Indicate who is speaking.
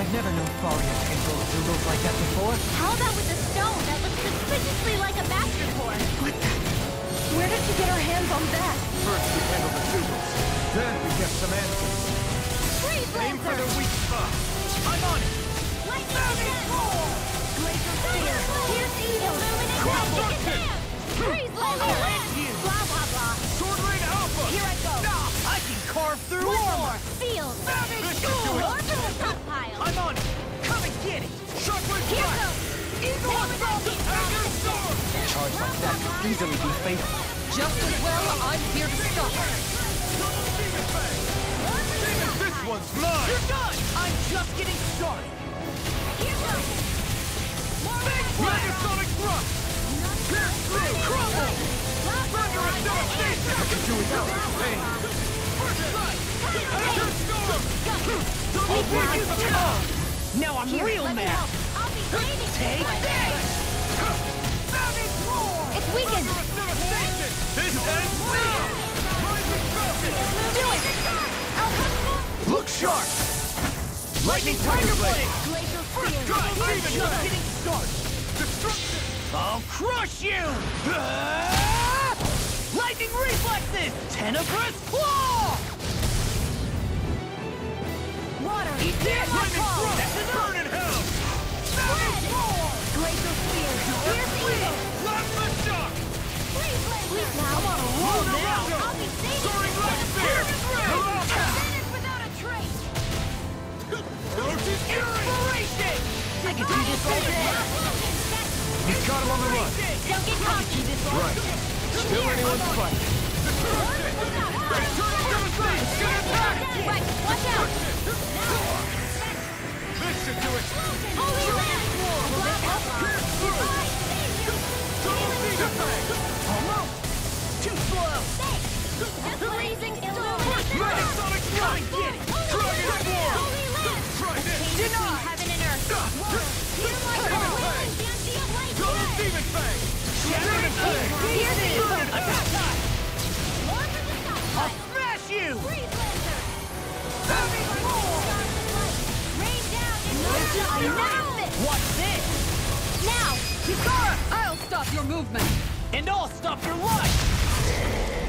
Speaker 1: I've never known Faria to control doodles like that before.
Speaker 2: How about with a stone that looks suspiciously like a master core?
Speaker 3: What the? Where did she get her hands on that?
Speaker 4: First we handle the doodles, then we get some answers.
Speaker 2: Freeze
Speaker 4: Aim for the
Speaker 2: Lancer!
Speaker 4: weak spot. I'm on it.
Speaker 2: Lightning Roar! Glacier Spear! Pierce Eagle! Illuminate Magic Advance! Freeze Lancer! Blah blah blah!
Speaker 4: Sword Rain Alpha.
Speaker 2: Here I go!
Speaker 1: I can carve through
Speaker 2: One
Speaker 1: armor!
Speaker 2: more! Field!
Speaker 4: This should do it.
Speaker 2: Orbital Stockpile!
Speaker 4: I'm on it. Come and get it. Shockwave
Speaker 2: Here
Speaker 4: Blast.
Speaker 2: goes!
Speaker 4: Eagle Assault. Tiger Storm.
Speaker 1: A charge like that could easily be fatal. Just as well, I'm here to stop it.
Speaker 4: Demon Fang. This one's mine.
Speaker 1: You're done! I'm just getting started!
Speaker 2: Here goes!
Speaker 4: Megasonic Thrust. Pierce through.
Speaker 1: Crumble!
Speaker 4: Thunderous Devastation. I can do without this pain. First Strike. Tiger Storm. Double Weakest Charge.
Speaker 1: Now I'm
Speaker 2: Here,
Speaker 1: real
Speaker 2: let me
Speaker 1: mad!
Speaker 2: help. I'll be waiting for
Speaker 1: Take
Speaker 2: you.
Speaker 1: this!
Speaker 4: Savage Roar.
Speaker 2: It's weakened!
Speaker 4: Thunderous Devastation. This ends now. Rising Falcon.
Speaker 2: Do it! I'll come
Speaker 4: Look sharp. Lightning Tiger Blade.
Speaker 2: Glacier
Speaker 4: First
Speaker 2: Spear!
Speaker 4: Strike.
Speaker 1: I'm
Speaker 4: Demon
Speaker 1: just
Speaker 4: Fang.
Speaker 1: getting started!
Speaker 4: Destruction.
Speaker 1: I'll crush you! Lightning reflexes! Tenebrous claw!
Speaker 2: Water!
Speaker 1: Eat this!
Speaker 4: Lightning Thrust.
Speaker 1: That's enough!
Speaker 4: Burn in hell. Savage Roar.
Speaker 2: Glacier Spear! Pierce Eagle!
Speaker 4: Plasma Shock.
Speaker 2: Freeze Laser! Now I'm on a
Speaker 4: roll
Speaker 2: now!
Speaker 4: now.
Speaker 2: I'll be saving
Speaker 4: Soaring
Speaker 2: you
Speaker 4: Light
Speaker 2: from the
Speaker 4: Spear.
Speaker 2: back! Finish without a trace!
Speaker 4: Ferocious Fury.
Speaker 1: Inspiration! I can do this all day!
Speaker 4: He's got him on the run.
Speaker 2: Don't get cocky!
Speaker 4: Right. Still anyone's fight.
Speaker 2: Right, watch out!
Speaker 4: This should do it.
Speaker 2: Holy Land!
Speaker 4: Double Demon Fang.
Speaker 1: Almost! Too slow!
Speaker 2: Just blazing illuminate the
Speaker 4: Megasonic Strike. Dragon War. Try this.
Speaker 2: Deny! Heaven and earth! Here my
Speaker 4: Demon
Speaker 2: God!
Speaker 4: Fang.
Speaker 2: Fancy of light!
Speaker 4: Double Demon Fang. Demon Fang.
Speaker 1: Attack time!
Speaker 2: More for the stockpile!
Speaker 1: I'll smash you!
Speaker 2: Freeze Lancer!
Speaker 4: Savage Roar.
Speaker 2: Rain down and I never miss!
Speaker 1: Watch this!
Speaker 2: Now!
Speaker 3: Kisara! I'll stop your movement!
Speaker 1: And I'll stop your life!